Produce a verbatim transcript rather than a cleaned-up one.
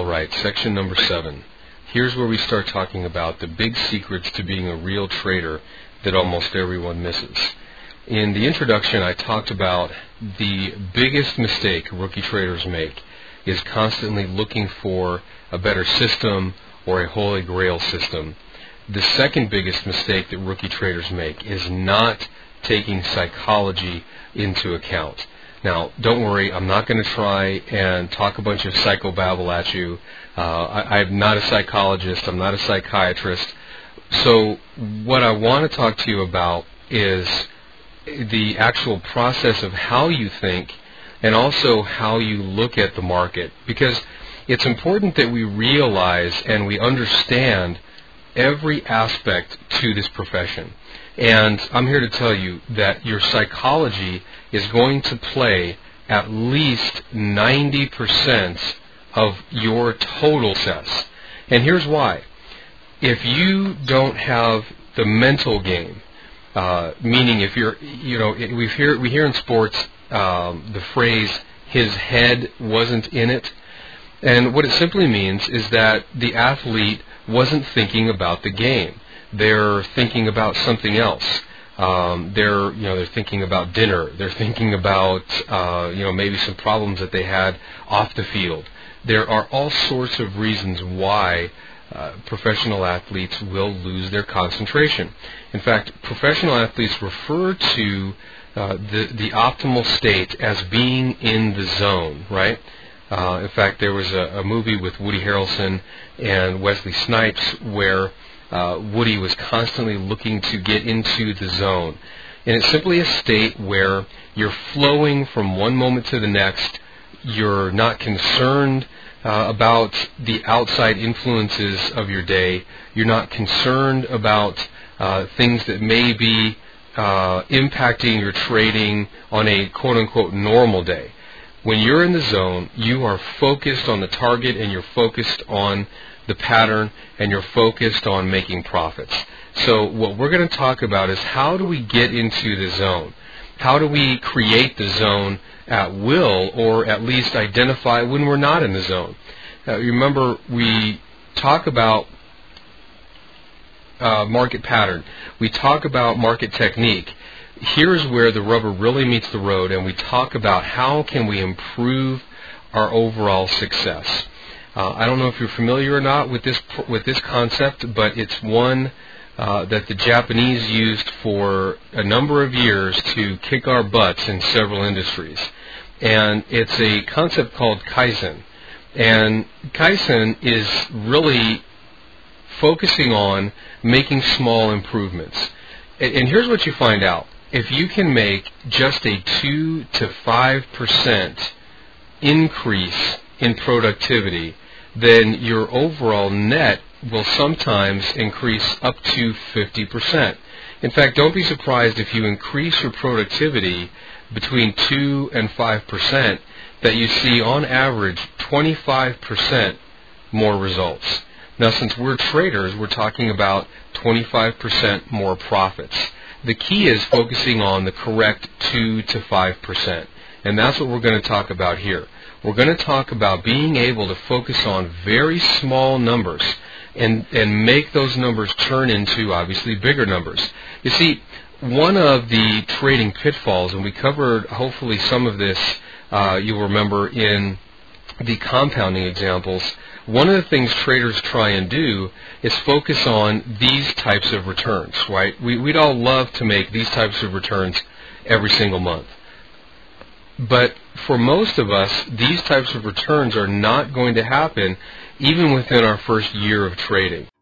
Alright, section number seven. Here's where we start talking about the big secrets to being a real trader that almost everyone misses. In the introduction, I talked about the biggest mistake rookie traders make is constantly looking for a better system or a holy grail system. The second biggest mistake that rookie traders make is not taking psychology into account. Now, don't worry, I'm not going to try and talk a bunch of psychobabble at you. Uh, I, I'm not a psychologist. I'm not a psychiatrist. So what I want to talk to you about is the actual process of how you think and also how you look at the market. Because it's important that we realize and we understand every aspect to this profession. And I'm here to tell you that your psychology is going to play at least ninety percent of your total success. And here's why. If you don't have the mental game, uh, meaning if you're, you know, we hear, we hear in sports um, the phrase, his head wasn't in it. And what it simply means is that the athlete wasn't thinking about the game. They're thinking about something else. Um, they're, you know, they're thinking about dinner. They're thinking about, uh, you know, maybe some problems that they had off the field. There are all sorts of reasons why uh, professional athletes will lose their concentration. In fact, professional athletes refer to uh, the the optimal state as being in the zone, right? Uh, in fact, there was a, a movie with Woody Harrelson and Wesley Snipes where Uh, Woody was constantly looking to get into the zone. And it's simply a state where you're flowing from one moment to the next. You're not concerned uh, about the outside influences of your day. You're not concerned about uh, things that may be uh, impacting your trading on a quote-unquote normal day. When you're in the zone, you are focused on the target and you're focused on the pattern, and you're focused on making profits. So what we're going to talk about is how do we get into the zone? How do we create the zone at will, or at least identify when we're not in the zone? Uh, remember, we talk about uh, market pattern. We talk about market technique. Here's where the rubber really meets the road, and we talk about how can we improve our overall success. Uh, I don't know if you're familiar or not with this with this concept, but it's one uh, that the Japanese used for a number of years to kick our butts in several industries. And it's a concept called Kaizen. And Kaizen is really focusing on making small improvements. And, and here's what you find out. If you can make just a two to five percent increase in productivity, then your overall net will sometimes increase up to fifty percent. In fact, don't be surprised if you increase your productivity between two and five percent that you see on average twenty-five percent more results. Now, since we're traders, we're talking about twenty-five percent more profits. The key is focusing on the correct two to five percent. And that's what we're going to talk about here. We're going to talk about being able to focus on very small numbers and, and make those numbers turn into, obviously, bigger numbers. You see, one of the trading pitfalls, and we covered hopefully some of this, uh, you'll remember in the compounding examples, one of the things traders try and do is focus on these types of returns, right? We, we'd all love to make these types of returns every single month. But for most of us, these types of returns are not going to happen even within our first year of trading.